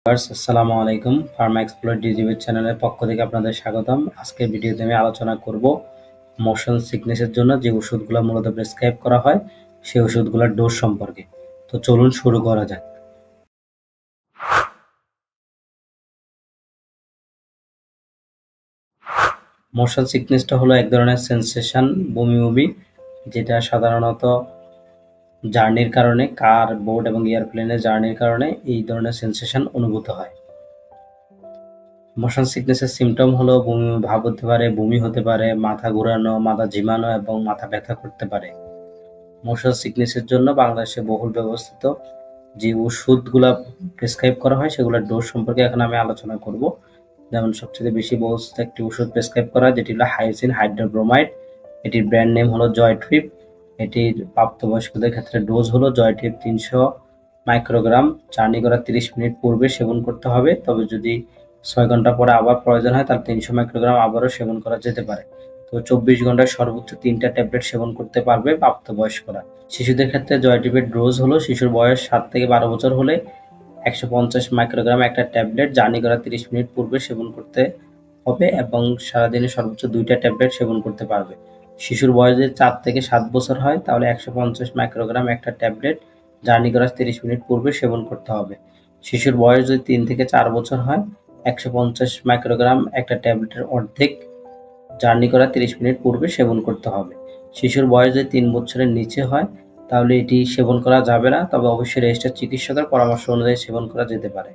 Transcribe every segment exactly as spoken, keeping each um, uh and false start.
আসসালামু আলাইকুম। Pharma explore DGB চ্যানেলের পক্ষ থেকে আপনাদের স্বাগতম। আজকের ভিডিওতে আমি আলোচনা করব মোশন সিকনেসের জন্য যে ওষুধগুলো মূলত প্রেসক্রাইব করা হয় সেই ওষুধগুলোর ডোজ সম্পর্কে। তো চলুন শুরু করা যাক। মোশন সিকনেসটা হলো এক ধরনের সেন্সেশন, বমি বমি, যেটা সাধারণত জার্নির কারণে, কার, বোট এবং এয়ারপ্লেনের জার্নির কারণে এই ধরনের সেন্সেশন অনুভূত হয়। মোশন সিকনেসের সিমটম হলো বমি ভাব হতে পারে, বমি হতে পারে, মাথা ঘোরানো, মাথা ঝিমানো এবং মাথা ব্যথা করতে পারে। মোশন সিকনেসের জন্য বাংলাদেশে বহুল ব্যবস্থিত যে ওষুধগুলা প্রেসক্রাইব করা হয় সেগুলোর ডোজ সম্পর্কে এখন আমি আলোচনা করব। যেমন সবচেয়ে বেশি ব্যবস্থিত একটি ওষুধ প্রেসক্রাইব করা হয় যেটি হলো হাইসিন হাইড্রোব্রোমাইড। এটির ব্র্যান্ড নেম হলো জয়ট্রিপ। এটির প্রাপ্তবয়স্কদের ক্ষেত্রে ডোজ হলো জয়ট্রিপ তিনশো মাইক্রোগ্রাম। জার্নি করার তিরিশ মিনিট পূর্বে সেবন করতে হবে। তবে যদি ছয় ঘন্টা পরে আবার প্রয়োজন হয় তাহলে তিনশো মাইক্রোগ্রাম আবারও সেবন করা যেতে পারে। তো চব্বিশ ঘন্টায় সর্বোচ্চ তিনটা ট্যাবলেট সেবন করতে পারবে প্রাপ্তবয়স্করা। শিশুদের ক্ষেত্রে জয়ট্রিপের ডোজ হলো শিশুর বয়স সাত থেকে বারো বছর হলে একশো পঞ্চাশ মাইক্রোগ্রাম একটা ট্যাবলেট জার্নি করার তিরিশ মিনিট পূর্বে সেবন করতে হবে এবং সারাদিনে সর্বোচ্চ দুইটা ট্যাবলেট সেবন করতে পারবে। শিশুর বয়স যদি চার থেকে সাত বছর হয় তাহলে একশো পঞ্চাশ মাইক্রোগ্রাম একটা ট্যাবলেট জার্নি করার তিরিশ মিনিট পূর্বে সেবন করতে হবে। শিশুর বয়স যদি তিন থেকে চার বছর হয় একশো পঞ্চাশ মাইক্রোগ্রাম একটা ট্যাবলেটের অর্ধেক জার্নি করার তিরিশ মিনিট পূর্বে সেবন করতে হবে। শিশুর বয়স যদি তিন বছরের নিচে হয় তাহলে এটি সেবন করা যাবে না, তবে অবশ্যই রেজিস্টার্ড চিকিৎসকের পরামর্শ অনুযায়ী সেবন করা যেতে পারে।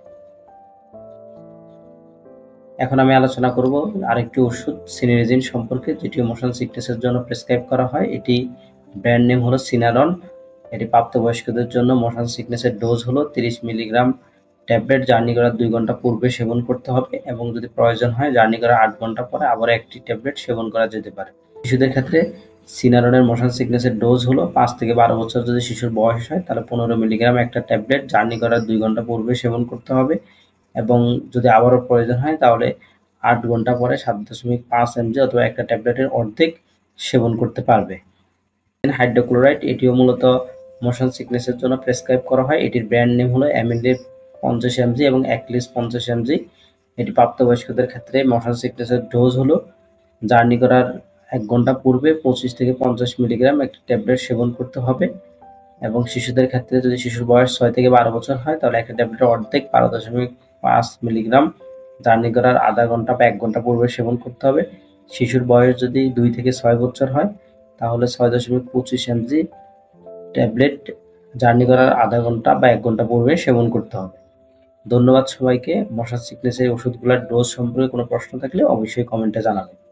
এখন আমি আলোচনা করব আরেকটি ওষুধ সিনারেজিন সম্পর্কে, যেটি মোশন সিকনেসের জন্য প্রেসক্রাইব করা হয়। এটি ব্র্যান্ড নেম হলো সিনারন। এটি প্রাপ্তবয়স্কদের জন্য মোশন সিকনেসের ডোজ হলো তিরিশ মিলিগ্রাম ট্যাবলেট জার্নি করার দুই ঘন্টা পূর্বে সেবন করতে হবে এবং যদি প্রয়োজন হয় জার্নি করার আট ঘন্টা পরে আবার একটি ট্যাবলেট সেবন করা যেতে পারে। শিশুদের ক্ষেত্রে সিনারনের মোশন সিকনেসের ডোজ হলো পাঁচ থেকে বারো বছর যদি শিশুর বয়স হয় তাহলে পনেরো মিলিগ্রাম একটা ট্যাবলেট জার্নি করার দুই ঘন্টা পূর্বে সেবন করতে হবে এবং যদি আবারও প্রয়োজন হয় তাহলে আট ঘন্টা পরে সাত দশমিক পাঁচ এমজি অথবা একটা ট্যাবলেটের অর্ধেক সেবন করতে পারবে। হাইড্রোক্লোরাইড এটিও মূলত মোশন সিকনেসের জন্য প্রেসক্রাইব করা হয়। এটির ব্র্যান্ড নেম হলো অ্যামিলির পঞ্চাশ এমজি এবং অ্যাক্লিস পঞ্চাশ এমজি। এটি প্রাপ্তবয়স্কদের ক্ষেত্রে মোশন সিকনেসের ডোজ হলো জার্নি করার এক ঘন্টা পূর্বে পঁচিশ থেকে পঞ্চাশ মিলিগ্রাম একটি ট্যাবলেট সেবন করতে হবে এবং শিশুদের ক্ষেত্রে যদি শিশুর বয়স ছয় থেকে বারো বছর হয় তাহলে একটা ট্যাবলেটের অর্ধেক বারো দশমিক পাঁচ মিলিগ্রাম জার্নি করার আধা ঘন্টা বা এক ঘন্টা পূর্বে সেবন করতে হবে। শিশুর বয়স যদি দুই থেকে ছয় বছর হয় তাহলে ছয় দশমিক পঁচিশ এমজি ট্যাবলেট জার্নি করার আধা ঘন্টা বা এক ঘন্টা পূর্বে সেবন করতে হবে। ধন্যবাদ সবাইকে। মশা সিকনেসের ওষুধগুলোর ডোজ সম্পর্কে কোনো প্রশ্ন থাকলে অবশ্যই কমেন্টে জানাবেন।